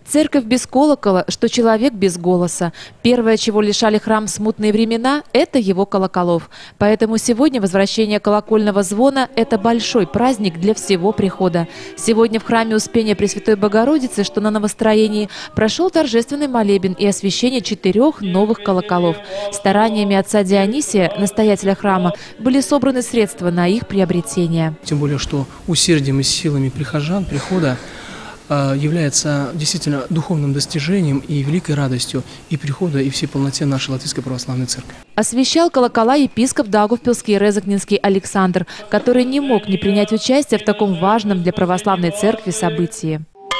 Церковь без колокола, что человек без голоса. Первое, чего лишали храм в смутные времена, это его колоколов. Поэтому сегодня возвращение колокольного звона – это большой праздник для всего прихода. Сегодня в храме Успения Пресвятой Богородицы, что на новостроении, прошел торжественный молебен и освящение 4 новых колоколов. Стараниями отца Дионисия, настоятеля храма, были собраны средства на их приобретение. Тем более, что усердием и силами прихожан прихода является действительно духовным достижением и великой радостью и прихода, и всей полноте нашей Латвийской Православной Церкви. Освящал колокола епископ Даугавпилский и Резакненский Александр, который не мог не принять участие в таком важном для православной церкви событии.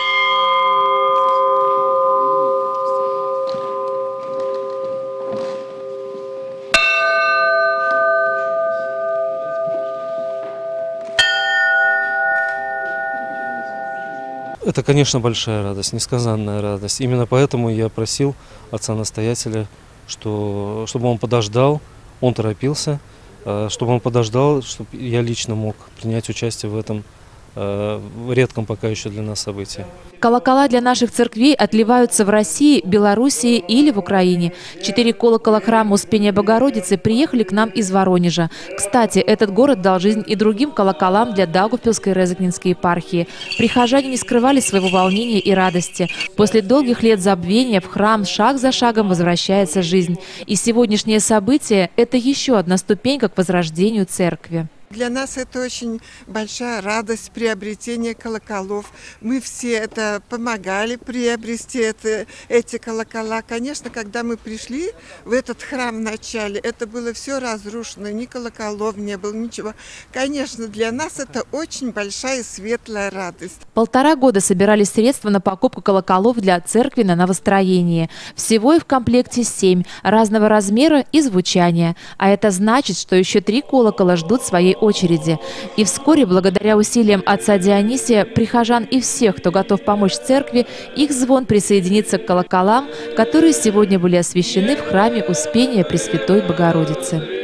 Это, конечно, большая радость, несказанная радость. Именно поэтому я просил отца-настоятеля, чтобы он подождал, он торопился, чтобы он подождал, чтобы я лично мог принять участие в этом редком пока еще для нас событии. Колокола для наших церквей отливаются в России, Белоруссии или в Украине. 4 колокола храма Успения Богородицы приехали к нам из Воронежа. Кстати, этот город дал жизнь и другим колоколам для Даугавпилской и Резакненской епархии. Прихожане не скрывали своего волнения и радости. После долгих лет забвения в храм шаг за шагом возвращается жизнь. И сегодняшнее событие – это еще одна ступенька к возрождению церкви. Для нас это очень большая радость приобретения колоколов. Мы все это помогали приобрести эти колокола. Конечно, когда мы пришли в этот храм в начале, это было все разрушено, ни колоколов не было, ничего. Конечно, для нас это очень большая светлая радость. 1,5 года собирались средства на покупку колоколов для церкви на новостроении. Всего их в комплекте 7, разного размера и звучания. А это значит, что еще 3 колокола ждут своей очереди. И вскоре, благодаря усилиям отца Дионисия, прихожан и всех, кто готов помочь церкви, их звон присоединится к колоколам, которые сегодня были освящены в храме Успения Пресвятой Богородицы.